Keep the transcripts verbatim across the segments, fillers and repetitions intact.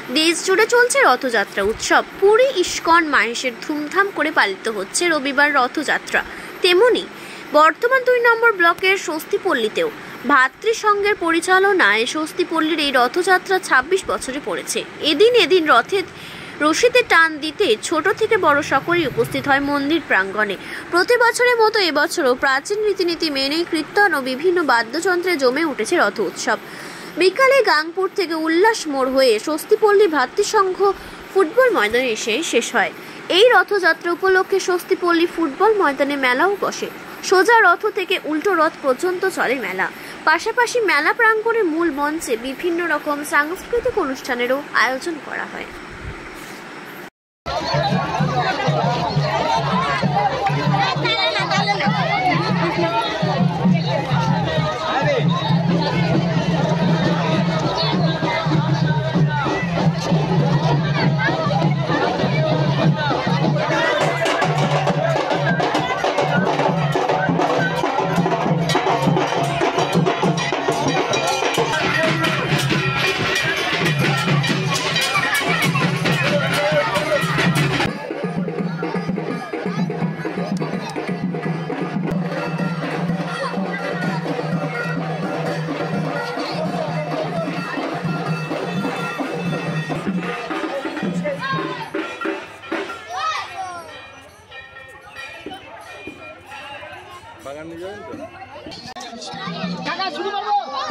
দেশ জুড়ে চলছে রথযাত্রা উৎসব। পুরী ইস্কন মাহেশের ধুমধাম করে পালিত হচ্ছে রবিবার রথযাত্রা। তেমনি বর্তমান দুই নম্বর ব্লকের স্বস্তিপল্লীতেও ভাতৃসংঘের পরিচালনায় স্বস্তিপল্লীর এই রথযাত্রা ছাব্বিশ বছরে পড়েছে। এদিন এদিন রথের রশিতে টান দিতে ছোট থেকে বড় সকলেই উপস্থিত হয় মন্দির প্রাঙ্গণে। প্রতি বছরের মতো এবছরও প্রাচীন রীতিনীতি মেনেই কীর্তন ও বিভিন্ন বাদ্যযন্ত্রে জমে উঠেছে রথ উৎসব। বিকালে গাংপুর থেকে উল্লাস মোড় হয়ে স্বস্তিপল্লী ভাতৃসংঘ ফুটবল ময়দানে এসে শেষ হয়। এই রথযাত্রা উপলক্ষে স্বস্তিপল্লী ফুটবল ময়দানে মেলাও বসে। সোজা রথ থেকে উল্টো রথ পর্যন্ত চলে মেলা। পাশাপাশি মেলা প্রাঙ্গণের মূল মঞ্চে বিভিন্ন রকম সাংস্কৃতিক অনুষ্ঠানেরও আয়োজন করা হয়। বাগান নিয়ে যাবেন তো? টাকা শুরু করবো।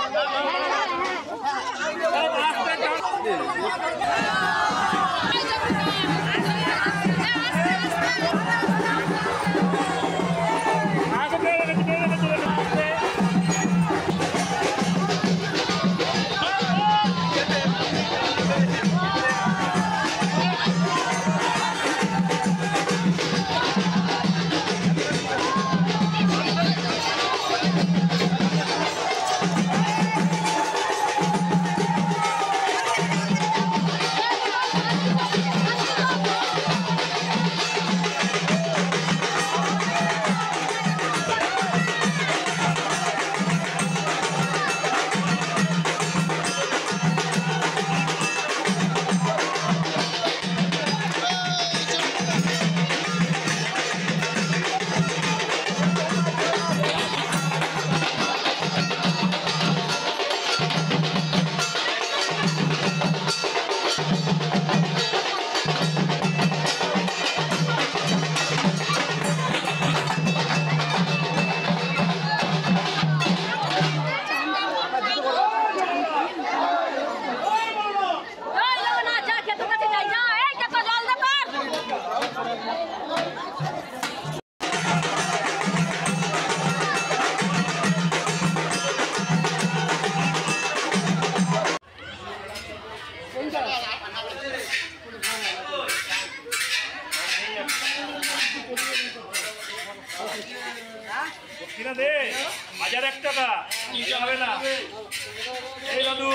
কিনা দে হাজার এক টাকা নিতে হবে না। এই দাদু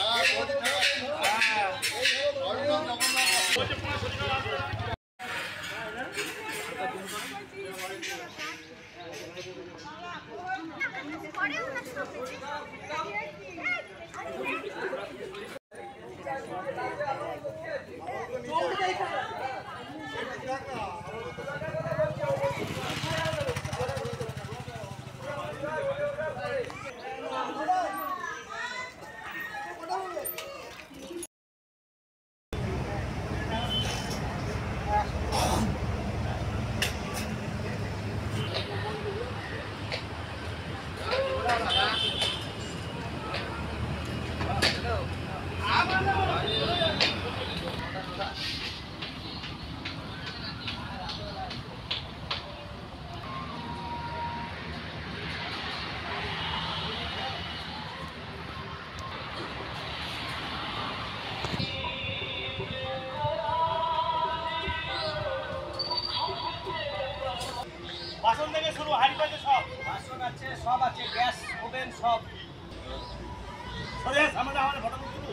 বাসন থেকে শুরু হাড়ি পাতে সব বাসন আছে, সব আছে, গ্যাস ওভেন সব। আমাদের আমাদের ফটো তুলুন।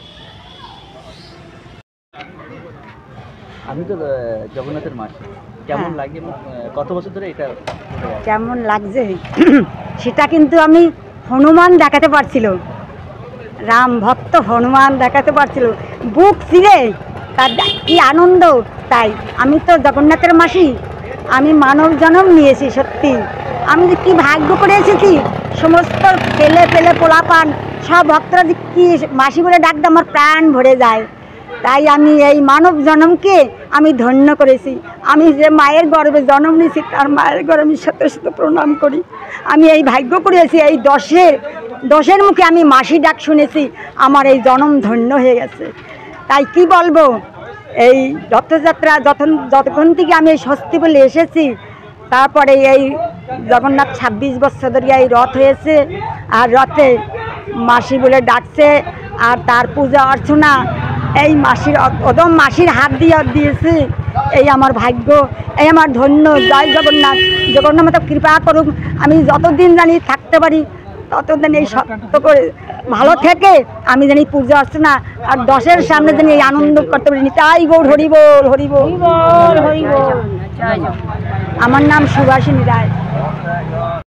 আমি তো জগন্নাথের মাসি, কেমন লাগে, কত বছর ধরে এটা কেমন লাগছে সেটা কিন্তু আমি হনুমান দেখাতে পারছিল, রাম ভক্ত হনুমান দেখাতে পারছিল, বুক ছিঁড়ে তার কি আনন্দ। তাই আমি তো জগন্নাথের মাসি, আমি মানব জন্ম নিয়েছি। সত্যি আমি যে কী ভাগ্য করে এসেছি। সমস্ত পেলে পেলে পোলাপান সব ভক্তরা যে কী মাসি বলে ডাকতে আমার প্রাণ ভরে যায়। তাই আমি এই মানব জন্মকে আমি ধন্য করেছি। আমি যে মায়ের গর্ভে জন্ম নিয়েছি তার মায়ের গর্ভে আমি শত শত প্রণাম করি। আমি এই ভাগ্য করেছি, এই দশের দশের মুখে আমি মাসি ডাক শুনেছি, আমার এই জন্ম ধন্য হয়ে গেছে। তাই কি বলবো, এই রথযাত্রা যখন যতক্ষণ থেকে আমি এই স্বস্তি বলে এসেছি, তারপরে এই জগন্নাথ ছাব্বিশ বছর ধরে এই রথ হয়েছে, আর রথে মাসি বলে ডাকছে, আর তার পূজা অর্চনা এই মাসির অদম মাসির হাত দিয়ে দিয়েছে। এই আমার ভাগ্য, এই আমার ধন্য। জয় জগন্নাথ, জগন্নাথ মতো কৃপা করুক, আমি যতদিন জানি থাকতে পারি ততদিন এই সত্য করে ভালো থেকে আমি জানি পূজা অর্চনা আর দশের সামনে জানি এই আনন্দ করতে পারি। তাই গৌর হরি বল, হরি বল, হরি বল। আমার নাম সুভাষিনী রায়।